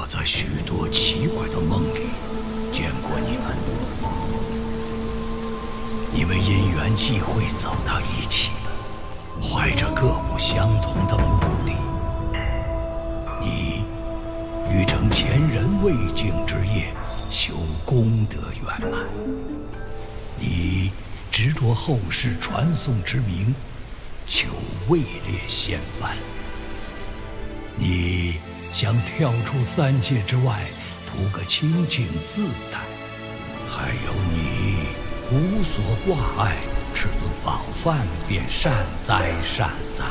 在许多奇怪的梦里见过你们，你们因缘际会走到一起，怀着各不相同的目的。你欲成前人未竟之业，修功德圆满；你执着后世传颂之名，求位列仙班；你想跳出三界之外，图个清净自在；还有你无所挂碍，吃顿饱饭便善哉善哉。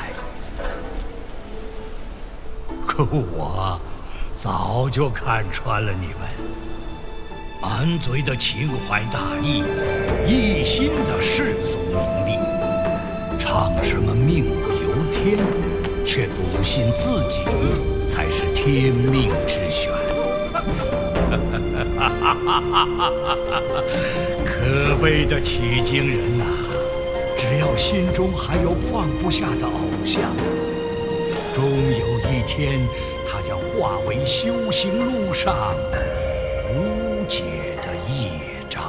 可我早就看穿了你们，满嘴的情怀大义，一心的世俗名利，唱什么命不由天，却不信自己才是天命之选。可悲的取经人呐！只要心中还有放不下的偶像，终有一天，他将化为修行路上无解的业障。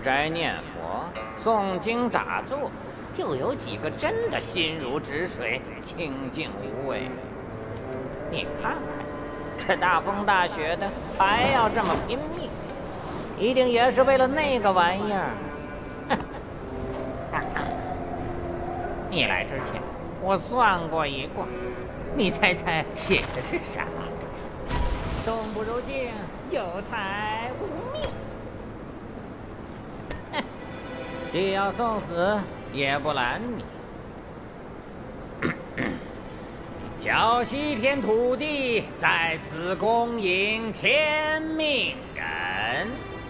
斋念佛、诵经打坐，又有几个真的心如止水、清净无畏？你看看，这大风大雪的，还要这么拼命，一定也是为了那个玩意儿。你来之前，我算过一卦，你猜猜写的是啥？动不如静，有财无命。既要送死，也不拦你。小西天土地在此恭迎天命人。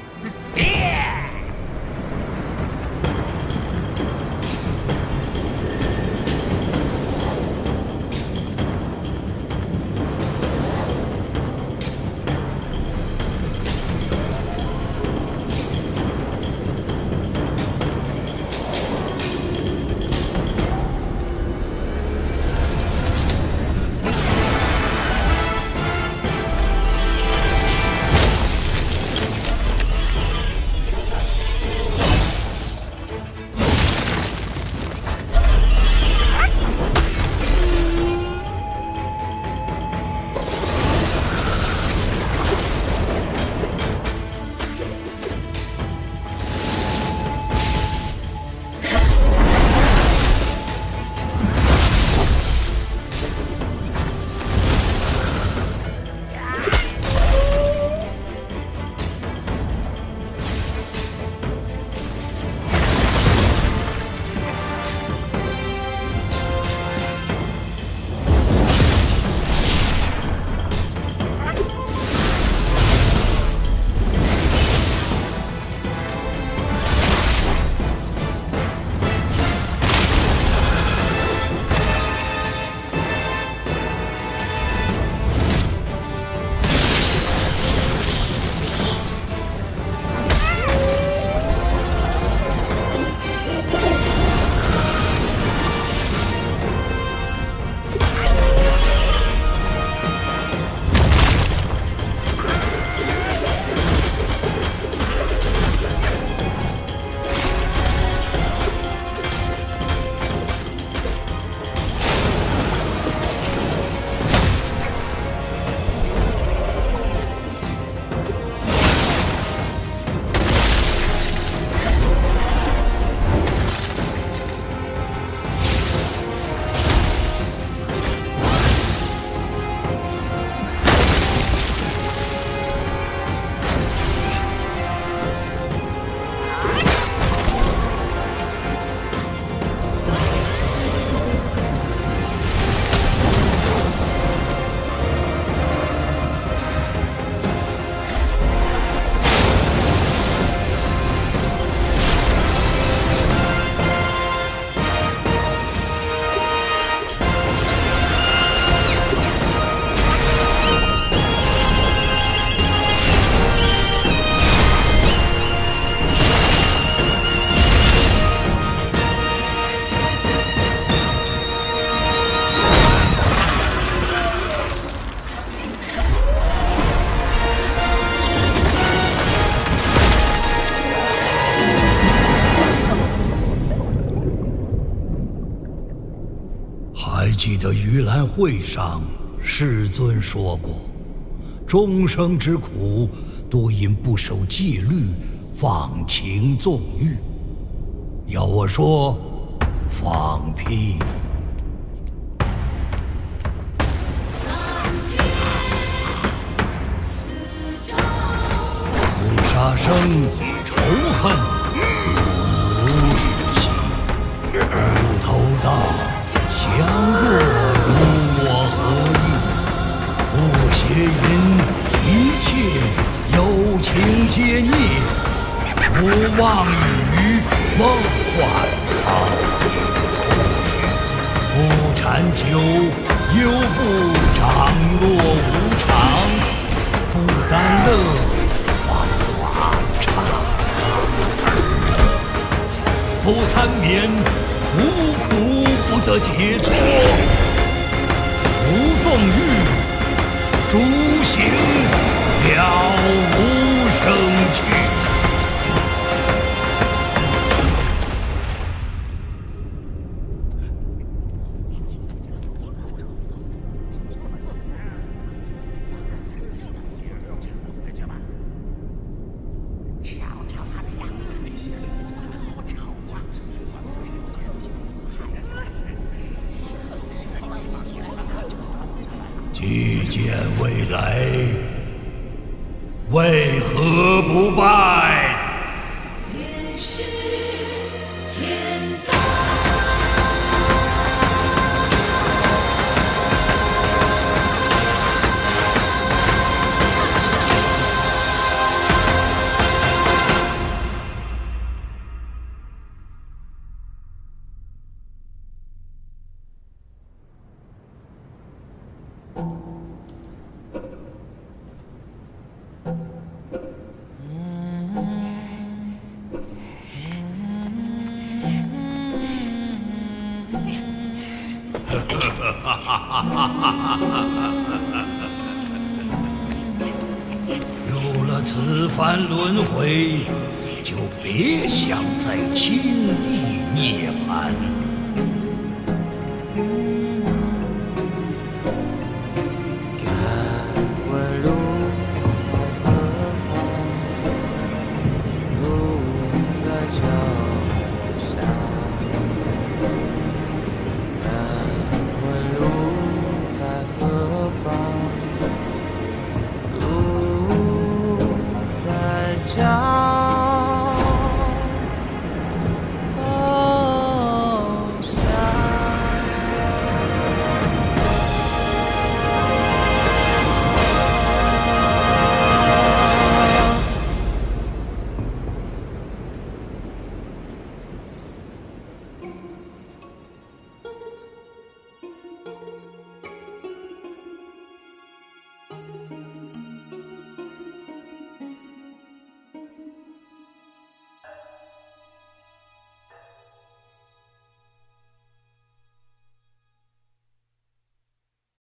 记得盂兰会上，世尊说过，众生之苦，多因不守戒律，放情纵欲。要我说，放屁！自杀生仇恨，如之心，骨头大。强弱如我何意？不邪淫，一切有情皆孽。不妄语，梦幻泡不禅酒，又不长落无常。不甘乐，放花茶不贪眠，无苦不得解脱。不纵欲，诸行了无生趣。 既见未来，为何不拜？ 便是天道。 有了此番轮回，就别想再轻易涅槃。